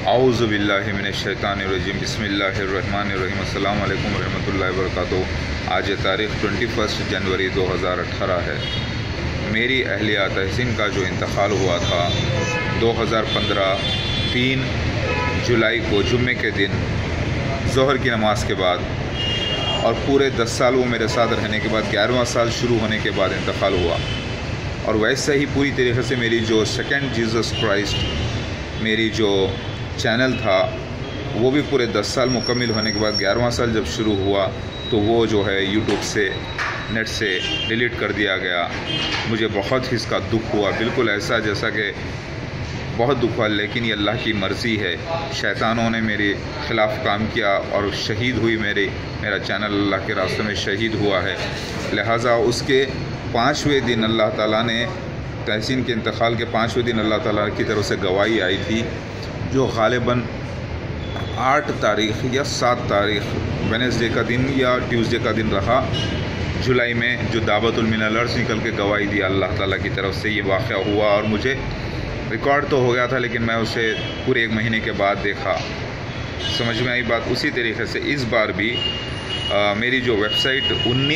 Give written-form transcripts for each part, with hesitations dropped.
औज़ु बिल्लाहि मिनश्शैतानिर्रजीम बिस्मिल्लाहिर्रहमानिर्रहीम अस्सलामु अलैकुम रहमतुल्लाहि व बरकातुहू। आज तारीख़ 21 जनवरी 2018 है। मेरी अहलिया तहसीन का जो इंतकाल हुआ था 2015 3 जुलाई को जुम्मे के दिन ज़ोहर की नमाज के बाद, और पूरे 10 साल वो मेरे साथ रहने के बाद 11वां साल शुरू होने के बाद इंतकाल हुआ। और वैसे ही पूरी तरीके से मेरी जो 2nd जीसस क्राइस्ट मेरी जो चैनल था वो भी पूरे 10 साल मुकम्मिल होने के बाद 11वां साल जब शुरू हुआ तो वो जो है यूट्यूब से नेट से डिलीट कर दिया गया। मुझे बहुत ही इसका दुख हुआ, बिल्कुल ऐसा जैसा कि बहुत दुख हुआ, लेकिन ये अल्लाह की मर्ज़ी है। शैतानों ने मेरे ख़िलाफ़ काम किया और शहीद हुई मेरा चैनल अल्लाह के रास्ते में शहीद हुआ है। लिहाजा उसके 5वें दिन अल्लाह ताला ने तहसीन के इंतकाल के 5वें दिन अल्लाह ताला की तरफ से गवाही आई थी, जो ग़ालिबन 8 तारीख़ या 7 तारीख़ वेडनेसडे का दिन या ट्यूसडे का दिन रहा जुलाई में, जो दाबतुल अर्ज़ निकल के गवाही दी अल्लाह ताला की तरफ से। ये वाक़या हुआ और मुझे रिकॉर्ड तो हो गया था, लेकिन मैं उसे पूरे 1 महीने के बाद देखा, समझ में आई बात। उसी तरीके से इस बार भी मेरी जो वेबसाइट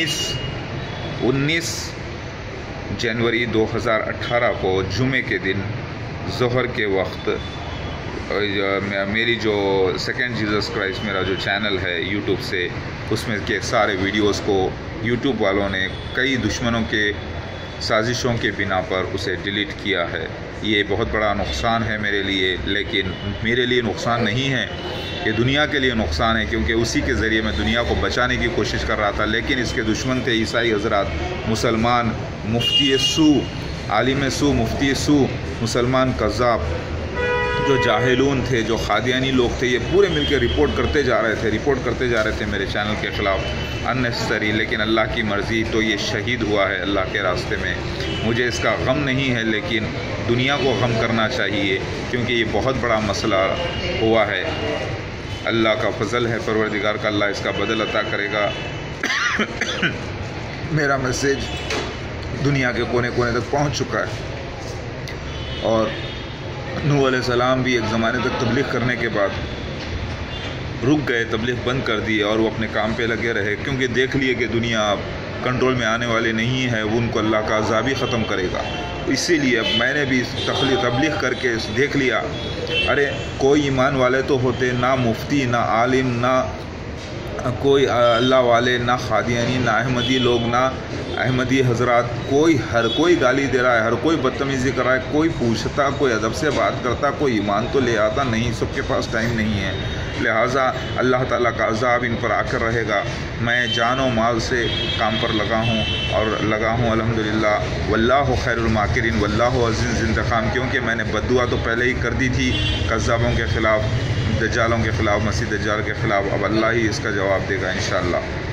19 जनवरी 2018 को जुमे के दिन ज़ोहर के वक्त मेरी जो 2nd जीसस क्राइस्ट मेरा जो चैनल है यूट्यूब से, उसमें के सारे वीडियोस को यूट्यूब वालों ने कई दुश्मनों के साजिशों के बिना पर उसे डिलीट किया है। ये बहुत बड़ा नुकसान है मेरे लिए, लेकिन मेरे लिए नुकसान नहीं है, ये दुनिया के लिए नुकसान है, क्योंकि उसी के ज़रिए मैं दुनिया को बचाने की कोशिश कर रहा था। लेकिन इसके दुश्मन थे ईसाई हज़रात, मुसलमान, मुफ्ती सू, आलिम सू, मुफ्ती सू, मुसलमान कज़्ज़ाब, जो जाहिलून थे, जो खादियानी लोग थे, ये पूरे मिलकर रिपोर्ट करते जा रहे थे मेरे चैनल के ख़िलाफ़ अननेसेसरी। लेकिन अल्लाह की मर्ज़ी, तो ये शहीद हुआ है अल्लाह के रास्ते में। मुझे इसका गम नहीं है, लेकिन दुनिया को गम करना चाहिए, क्योंकि ये बहुत बड़ा मसला हुआ है। अल्लाह का फ़ज़ल है, परवरदिगार का, अल्लाह इसका बदल अता करेगा। मेरा मैसेज दुनिया के कोने कोने तक पहुँच चुका है। और नूह अलैहिस्सलाम भी एक ज़माने तक तबलीग करने के बाद रुक गए, तबलीग बंद कर दिए और वो अपने काम पे लगे रहे, क्योंकि देख लिए कि दुनिया अब कंट्रोल में आने वाली नहीं है, वो उनको अल्लाह का अज़ाब ही ख़त्म करेगा। इसीलिए अब मैंने भी तबलीग करके देख लिया, अरे कोई ईमान वाले तो होते, ना मुफ्ती, ना आलिम, ना कोई अल्लाह वाले, ना खादियानी, ना अहमदी लोग, ना अहमदी हजरात, हर कोई गाली दे रहा है, हर कोई बदतमीज़ी कर रहा है, कोई पूछता, कोई अदब से बात करता, कोई ईमान तो ले आता नहीं, सबके पास टाइम नहीं है। लिहाजा अल्लाह ताला का अज़ाब इन पर आकर रहेगा। मैं जान और माल से काम पर लगा हूँ अल्हम्दुलिल्लाह। वल्लाहु खैरुल माकिरीन वल्लाहु अज़ीज़ुल इंतकाम, क्योंकि मैंने बद्दुआ तो पहले ही कर दी थी कज़्ज़ाबों के ख़िलाफ़, दज्जालों के ख़िलाफ़, मसीह दज्जाल के ख़िलाफ़। अब अल्लाह ही इसका जवाब देगा इंशाअल्लाह।